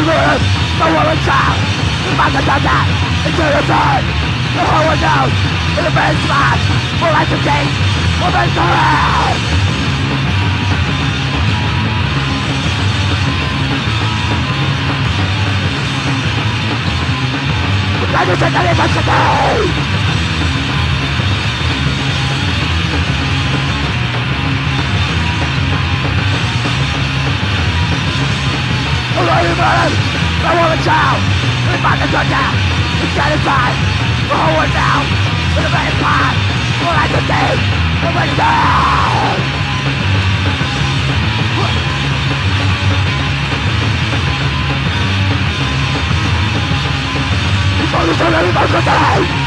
murder, the woman child, the mother done that, into the sun, the whole world knows, in the very spot, for life to change, for men to live. We're trying to set the limits today. I want a child, it's about to touch out, it's genocide, the whole world now, with a very pot, for life to change, for men to live. It's all the time everybody's gonna die.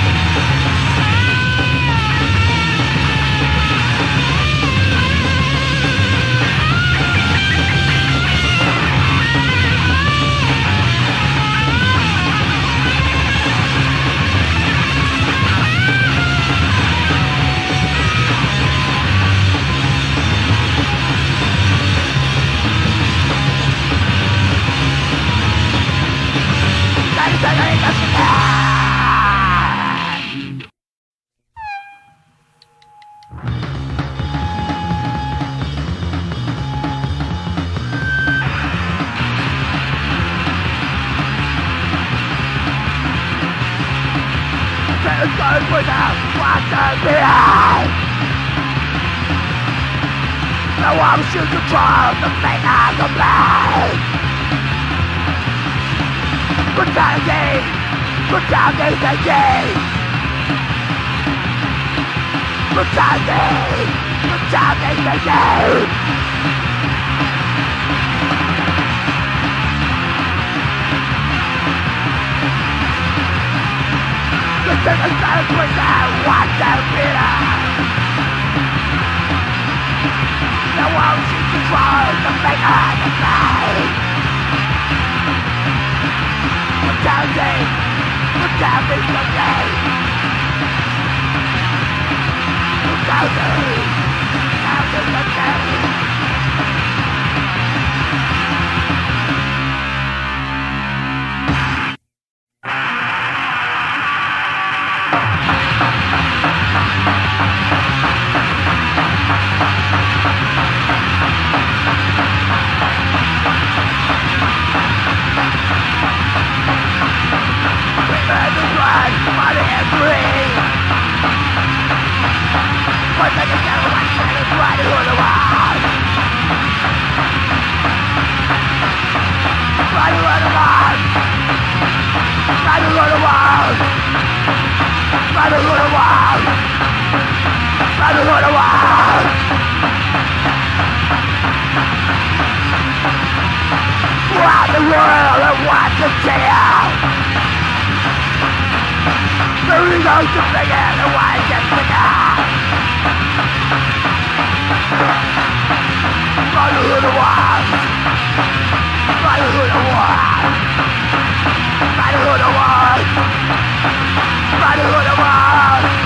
Without water behind, the walls you control, the fate of the blind. Brutality, brutality is the game. Brutality, brutality is the game. The silence without water bitter. The walls you control, the fate of the blind. Brutality, brutality is the game. Brutality, brutality is the game. The world of what to tell. The reasons to figure the way to figure. Brotherhood of war. Brotherhood of war. Brotherhood of war. Brotherhood of war.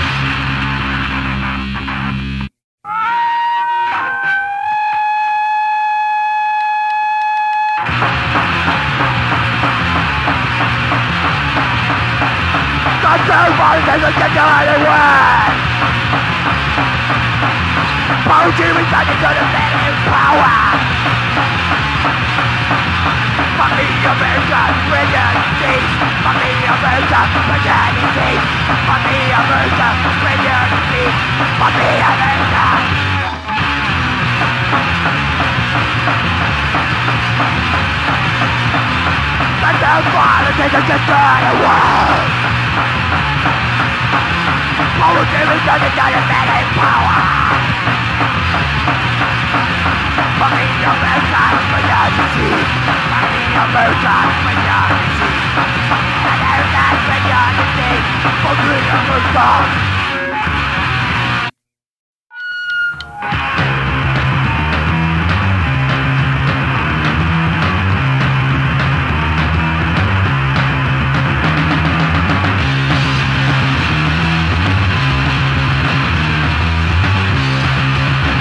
There's a dead way. Poetry returning to the man in power. Fuck the American presidency. Fuck the American presidency. Fuck the American presidency. Fuck the American. The damn politics is destroying the world. Poetry returning to the man in power. Fuck the American presidency. Fuck the American presidency. American presidency. Fuck the American.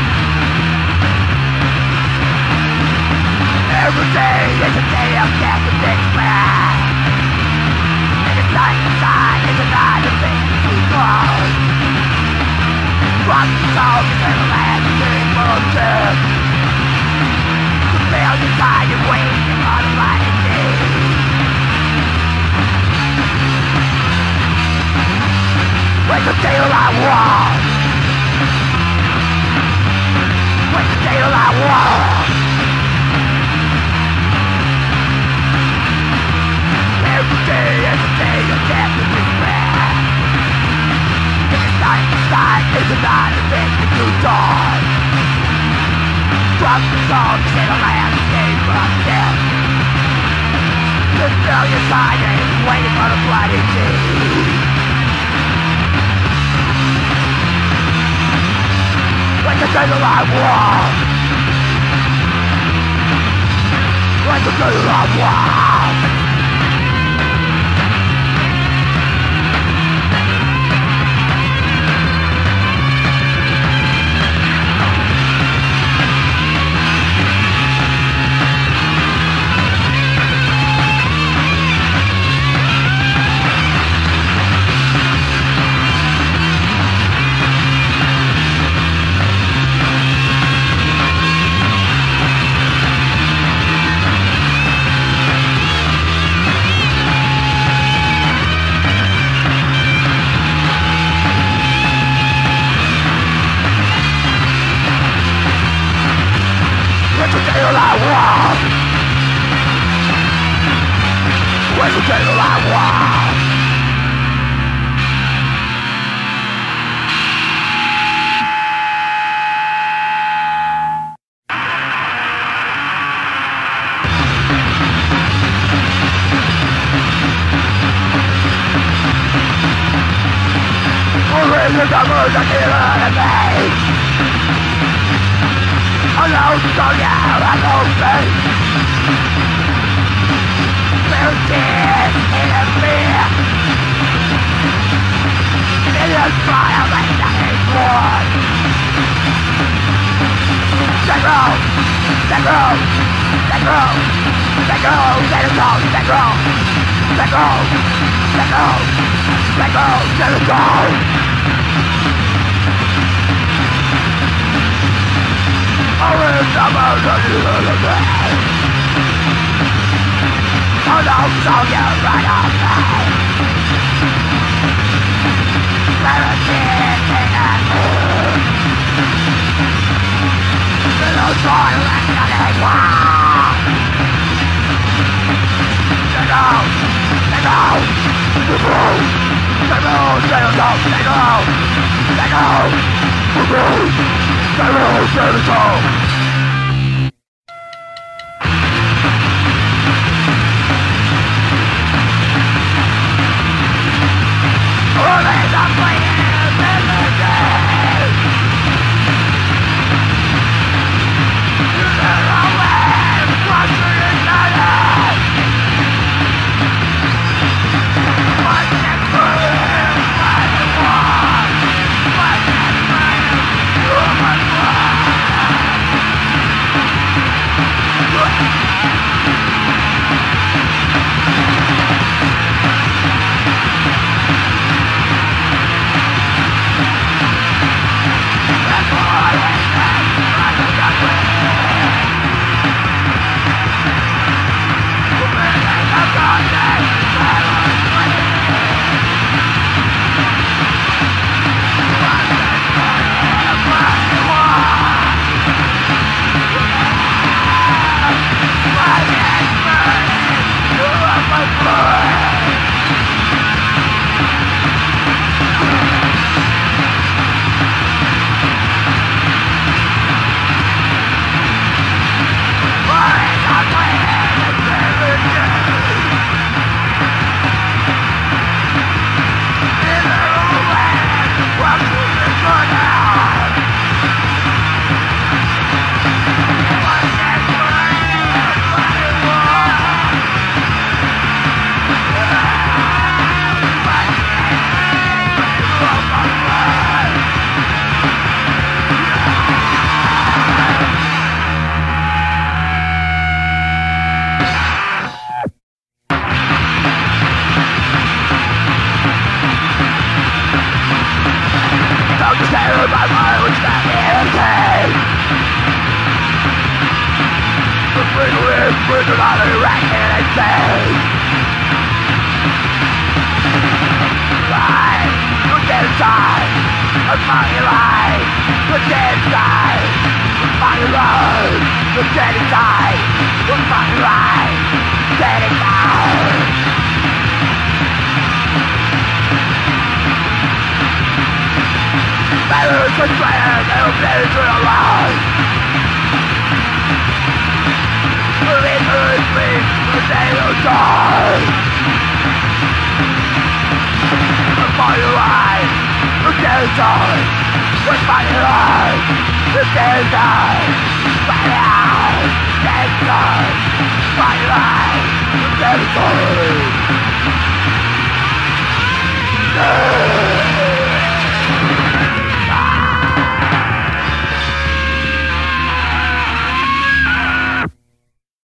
Every day is a day of death. Where's the daylight wall? Where's the daylight wall? Every day is a day of death and despair. It's not inside, it's not a thing to do dawn. Drop the song, say the last game of death. The million silence, waiting for the bloody deed. Like the daylight wall. Like the daylight wall. Daylight wall. Where's the daylight wall? Where's the numbers that kill me? I know, so yeah, I know faith. There's tears in a fear. It is fire like nothing more. They grow, they grow, they grow, they grow, they grow, they grow, they grow, they grow, they grow, they grow. Oh, it's about the universe. Oh no, so you're right on me. Clarity in a mood. Little soil and nothing. Wow. They go, they go, they go, they go, they go, they go, they go, they go. They go. Right, you get inside. on my life, the dead side, my road, the dead side, on my life, dead side. Better to swear, better to the life. Believe me, the day will die. My life, the dead side, with my life, the dead side, my life, dead side, my life, the dead side.